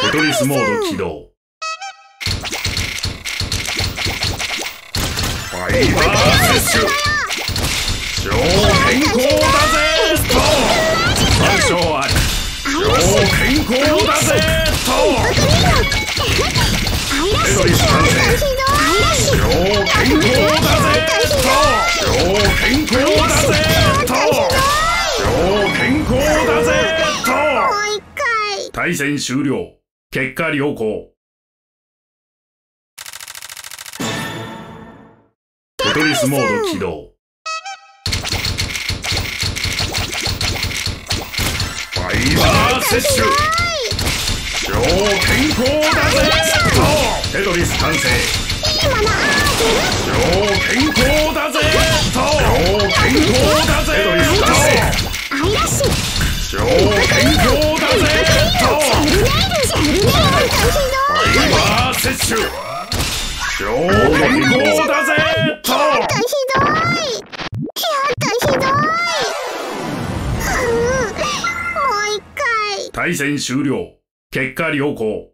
テトリスモード起動。ファイバー摂取。超健康だぜと。干渉あり。超健康だぜと。テトリス完成。超健康だぜと。超健康だぜと。超健康だぜと。対戦終了。結果良好。テトリスモード起動。ファイバー摂取。超健康だぜと。テトリス完成。超健康だぜと。超健康だぜと。テトリス完成。超健康だぜと。ファイバー摂取。超健康だぜと。対戦終了。結果良好。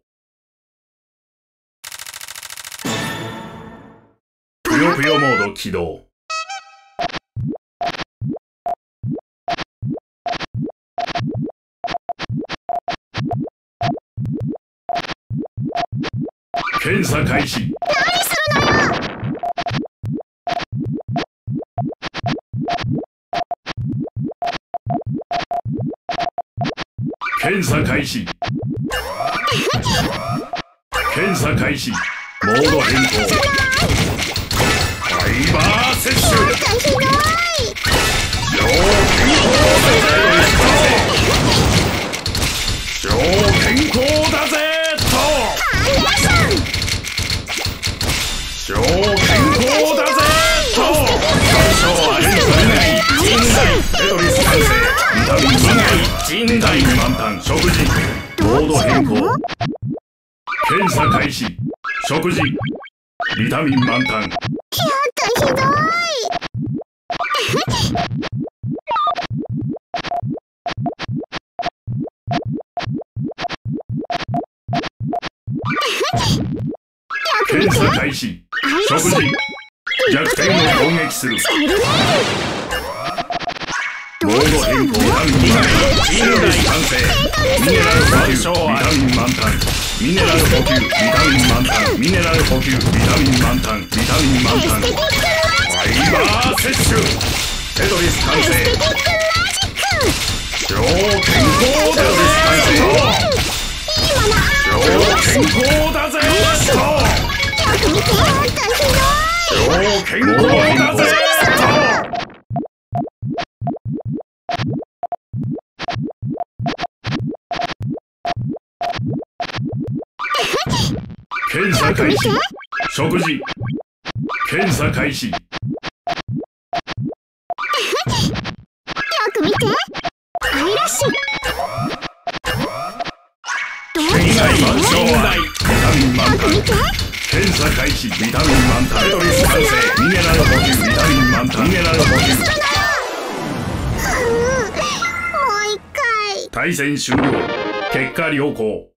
ぷよぷよモード起動。検査開始。検査開始。検査開始。モード変更。ファイバー摂取。超健康だぜと。超健康だぜと。超健康だぜと。干渉あり。陣内。テトリス完成。ビタミン満タン。陣内満タン。食事。モード変更。検査開始。食事。ビタミン満タン。検査開始。食事。弱点を攻撃する。モード変更。陣内完成。ミネラル補給。ビタミン満タン。ミネラル補給。ビタミン満タン。ミネラル補給。ビタミン満タン。ビタミン満タン。ファイバー摂取。テトリス完成。超健康だぜ。超健康だぜと。超健康だぜと。検査開始。食事。検査開始。よく見て。愛らしい。 検査満床内。ビタミン満タン。検査開始。ビタミン満タン。テトリス完成。ミネラル補給。ビタミン満タン。ミネラル補給。 もう一回。 対戦終了。結果良好。